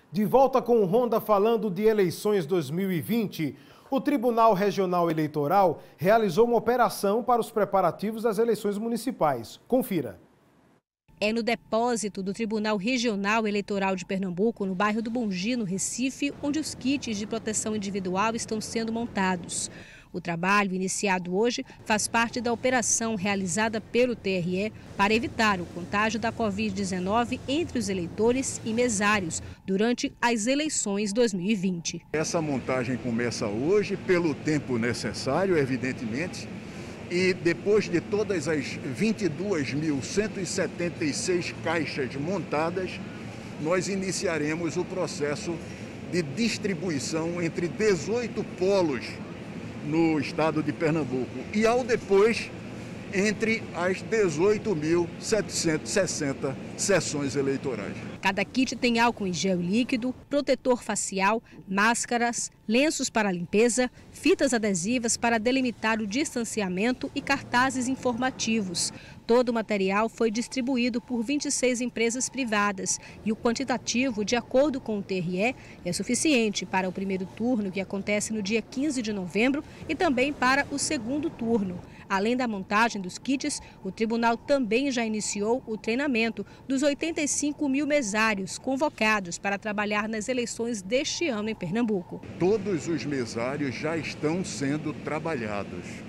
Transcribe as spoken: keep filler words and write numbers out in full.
De volta com o Ronda falando de eleições dois mil e vinte, o Tribunal Regional Eleitoral realizou uma operação para os preparativos das eleições municipais. Confira. É no depósito do Tribunal Regional Eleitoral de Pernambuco, no bairro do Bongi, no Recife, onde os kits de proteção individual estão sendo montados. O trabalho, iniciado hoje, faz parte da operação realizada pelo T R E para evitar o contágio da covid dezenove entre os eleitores e mesários durante as eleições dois mil e vinte. Essa montagem começa hoje, pelo tempo necessário, evidentemente, e depois de todas as vinte e duas mil cento e setenta e seis caixas montadas, nós iniciaremos o processo de distribuição entre dezoito polos no estado de Pernambuco e, ao depois, entre as dezoito mil setecentas e sessenta sessões eleitorais. Cada kit tem álcool em gel líquido, protetor facial, máscaras, lenços para limpeza, fitas adesivas para delimitar o distanciamento e cartazes informativos. Todo o material foi distribuído por vinte e seis empresas privadas e o quantitativo, de acordo com o T R E, é suficiente para o primeiro turno, que acontece no dia quinze de novembro, e também para o segundo turno. Além da montagem dos kits, o tribunal também já iniciou o treinamento dos oitenta e cinco mil mesários convocados para trabalhar nas eleições deste ano em Pernambuco. Todos os mesários já estão sendo trabalhados.